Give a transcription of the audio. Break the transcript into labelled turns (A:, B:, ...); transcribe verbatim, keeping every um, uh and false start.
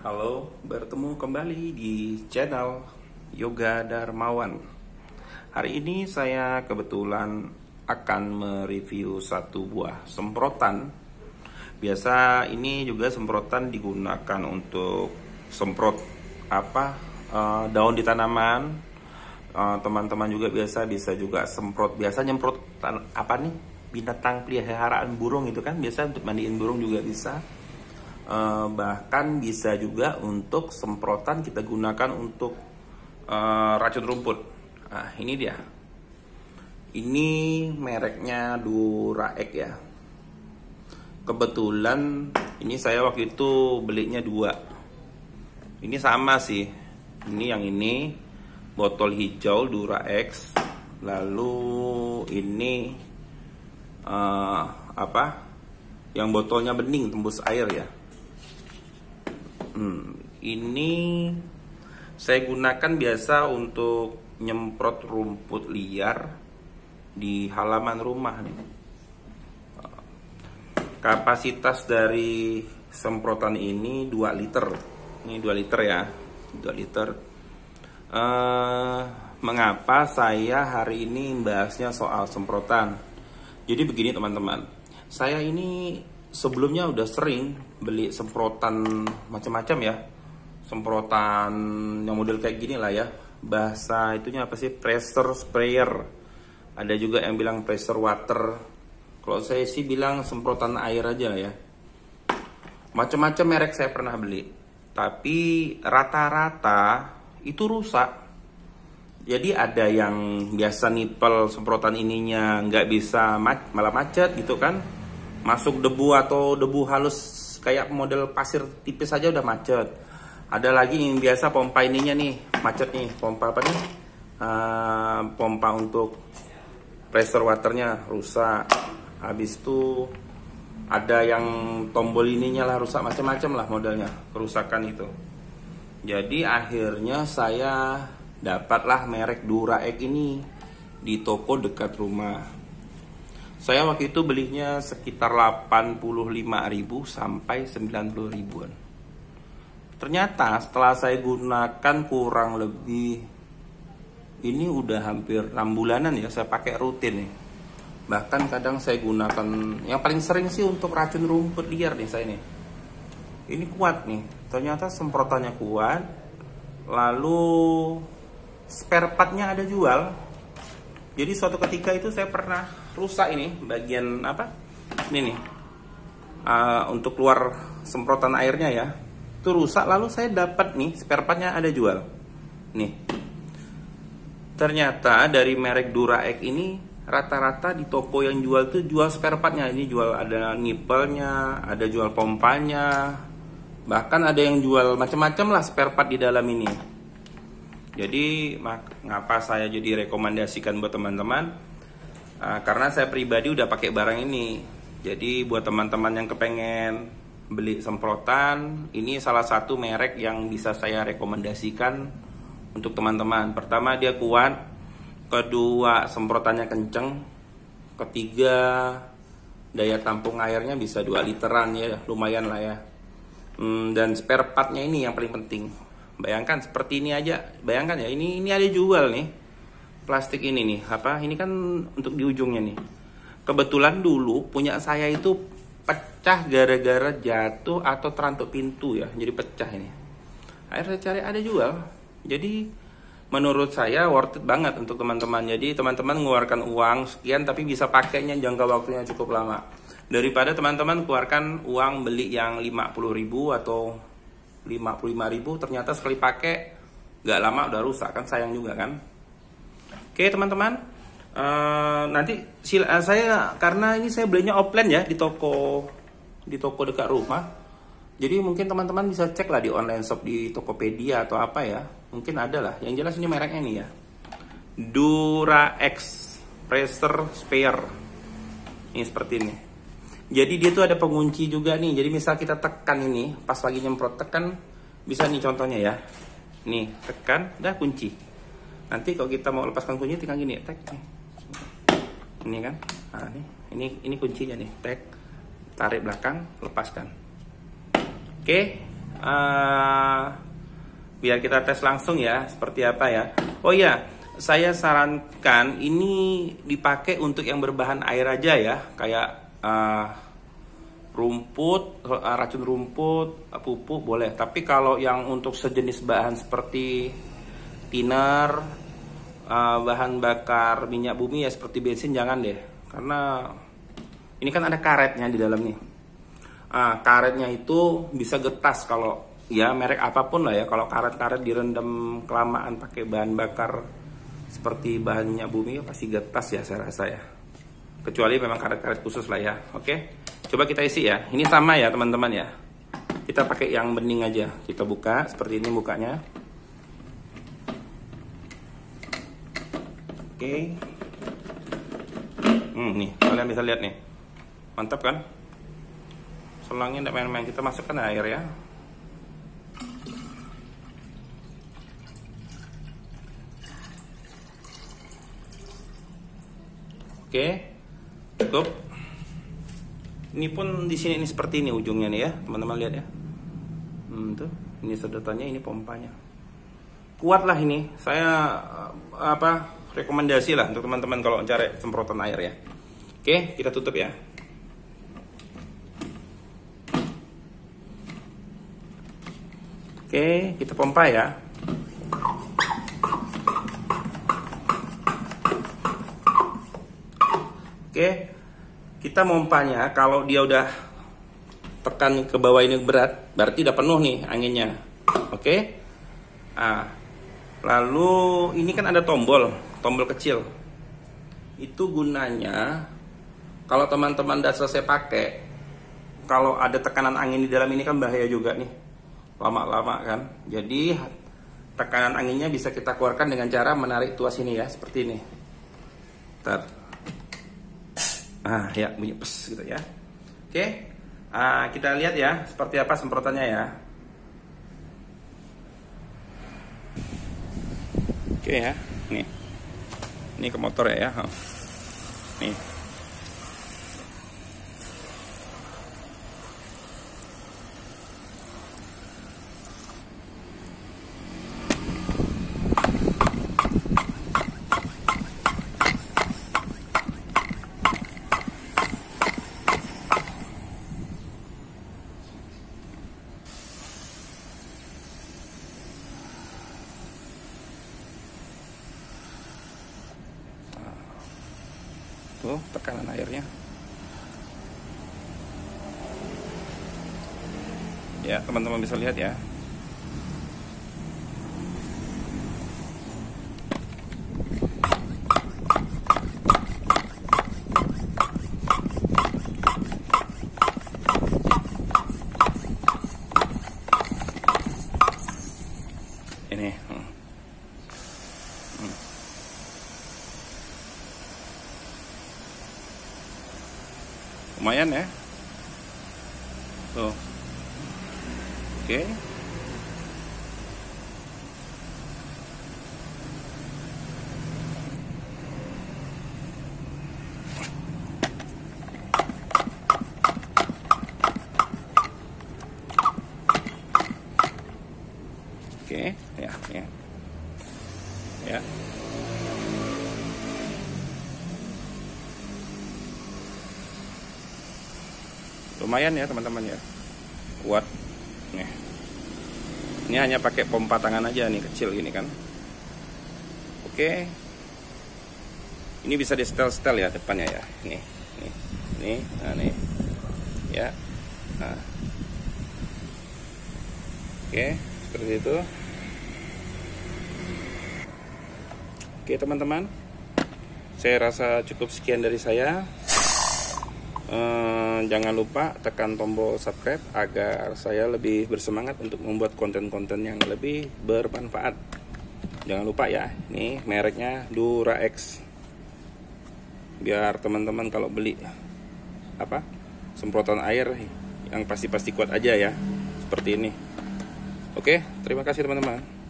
A: Halo, bertemu kembali di channel Yoga Darmawan. Hari ini saya kebetulan akan mereview satu buah semprotan. Biasa ini juga semprotan digunakan untuk semprot apa uh, daun di tanaman. Uh, teman-teman juga biasa bisa juga semprot, biasa nyemprot apa nih binatang peliharaan burung itu kan, biasa untuk mandiin burung juga bisa. Uh, bahkan bisa juga untuk semprotan kita gunakan untuk uh, racun rumput. Nah, ini dia. Ini mereknya Duraex ya. Kebetulan ini saya waktu itu belinya dua. Ini sama sih. Ini yang ini botol hijau Duraex. Lalu ini uh, apa? Yang botolnya bening tembus air ya. Hmm, ini saya gunakan biasa untuk nyemprot rumput liar di halaman rumah nih. Kapasitas dari semprotan ini dua liter. Ini dua liter ya. dua liter. Uh, mengapa saya hari ini bahasnya soal semprotan? Jadi begini teman-teman. Saya ini sebelumnya udah sering beli semprotan macam-macam ya, semprotan yang model kayak gini lah ya, bahasa itunya apa sih, pressure sprayer, ada juga yang bilang pressure water, kalau saya sih bilang semprotan air aja ya. Macam-macam merek saya pernah beli, tapi rata-rata itu rusak. Jadi ada yang biasa nipel semprotan ininya nggak bisa, malah macet gitu kan, masuk debu atau debu halus kayak model pasir tipis aja udah macet. Ada lagi yang biasa pompa ininya nih macet nih, pompa apa nih, uh, pompa untuk pressure waternya rusak. Habis itu ada yang tombol ininya lah rusak, macam-macam lah modelnya kerusakan itu. Jadi akhirnya saya dapatlah merek Duraex ini di toko dekat rumah. Saya waktu itu belinya sekitar delapan puluh lima ribu sampai sembilan puluh ribuan. Ternyata setelah saya gunakan kurang lebih, ini udah hampir enam bulanan ya saya pakai rutin nih. Bahkan kadang saya gunakan, yang paling sering sih untuk racun rumput liar nih saya nih. Ini kuat nih, ternyata semprotannya kuat. Lalu spare partnya ada jual. Jadi suatu ketika itu saya pernah rusak ini bagian apa ini nih, uh, untuk keluar semprotan airnya ya, itu rusak. Lalu saya dapat nih spare partnya ada jual nih. Ternyata dari merek Duraex ini rata-rata di toko yang jual tuh jual spare partnya. Ini jual, ada nipelnya, ada jual pompanya, bahkan ada yang jual macam-macam lah spare part di dalam ini. Jadi ngapa saya jadi rekomendasikan buat teman-teman, uh, karena saya pribadi udah pakai barang ini. Jadi buat teman-teman yang kepengen beli semprotan, ini salah satu merek yang bisa saya rekomendasikan untuk teman-teman. Pertama, dia kuat, kedua semprotannya kenceng, ketiga daya tampung airnya bisa dua literan ya, lumayan lah ya. Hmm, dan spare partnya ini yang paling penting. Bayangkan seperti ini aja, bayangkan ya, ini ini ada jual nih plastik ini nih, apa ini kan untuk di ujungnya nih. Kebetulan dulu punya saya itu pecah gara-gara jatuh atau terantuk pintu ya, jadi pecah ini. Akhirnya saya cari ada jual. Jadi menurut saya worth it banget untuk teman-teman. Jadi teman-teman mengeluarkan uang sekian tapi bisa pakainya jangka waktunya cukup lama, daripada teman-teman keluarkan uang beli yang lima puluh ribu atau lima puluh lima ribu, ternyata sekali pakai gak lama udah rusak kan, sayang juga kan. Oke teman-teman, uh, nanti sil uh, saya karena ini saya belinya offline ya di toko di toko dekat rumah. Jadi mungkin teman-teman bisa cek lah di online shop, di Tokopedia atau apa ya, mungkin ada lah. Yang jelas ini mereknya nih ya, Duraex pressure sprayer. Ini seperti ini. Jadi dia tuh ada pengunci juga nih. Jadi misal kita tekan ini pas lagi nyemprot, tekan, bisa nih contohnya ya. Nih, tekan, udah kunci. Nanti kalau kita mau lepaskan kunci tinggal gini, tek nih. Ini kan. Nah, ini ini ini kuncinya nih, tek. Tarik belakang, lepaskan. Oke. uh, biar kita tes langsung ya seperti apa ya. Oh ya, saya sarankan ini dipakai untuk yang berbahan air aja ya, kayak uh, rumput, uh, racun rumput, uh, pupuk boleh. Tapi kalau yang untuk sejenis bahan seperti thinner, uh, bahan bakar minyak bumi ya seperti bensin jangan deh, karena ini kan ada karetnya di dalam nih. Uh, karetnya itu bisa getas kalau ya merek apapun lah ya, kalau karet-karet direndam kelamaan pakai bahan bakar seperti bahan minyak bumi ya pasti getas ya saya rasa ya. Kecuali memang karet-karet khusus lah ya. Oke, coba kita isi ya. Ini sama ya teman-teman ya. Kita pakai yang bening aja. Kita buka seperti ini bukanya. Oke. Hmm, nih kalian bisa lihat nih. Mantap kan? Selangnya tidak main-main. Kita masukkan air ya. Oke, cukup. Ini pun di sini ini seperti ini ujungnya nih ya, teman-teman lihat ya. Hmm, tuh, ini sedotannya, ini pompanya. Kuat lah ini. Saya apa rekomendasi lah untuk teman-teman kalau cari semprotan air ya. Oke, kita tutup ya. Oke, kita pompa ya. Oke, kita mompanya kalau dia udah tekan ke bawah ini berat, berarti udah penuh nih anginnya. Oke, nah, lalu ini kan ada tombol, tombol kecil. Itu gunanya kalau teman-teman udah selesai pakai, kalau ada tekanan angin di dalam ini kan bahaya juga nih, lama-lama kan. Jadi tekanan anginnya bisa kita keluarkan dengan cara menarik tuas ini ya, seperti ini. Ntar. Ah ya, bunyi pes gitu ya. Oke, ah, kita lihat ya seperti apa semprotannya ya. Oke ya, nih, ini ke motor ya, ya. Nih. Tuh tekanan airnya ya, teman-teman bisa lihat ya. Ini hmm. Hmm. Lumayan ya. Tuh. Oke. Oke, ya, ya. Ya. Lumayan ya teman-teman ya, kuat nih. Ini hanya pakai pompa tangan aja nih, kecil gini kan. Oke, ini bisa di setel-setel ya depannya ya, nih, nih, nih, nah nih, ya, nah. Oke, seperti itu. Oke teman-teman, saya rasa cukup sekian dari saya. Uh, jangan lupa tekan tombol subscribe agar saya lebih bersemangat untuk membuat konten-konten yang lebih bermanfaat. Jangan lupa ya, ini mereknya Duraex. Biar teman-teman kalau beli apa semprotan air yang pasti-pasti kuat aja ya, seperti ini. Oke, terima kasih teman-teman.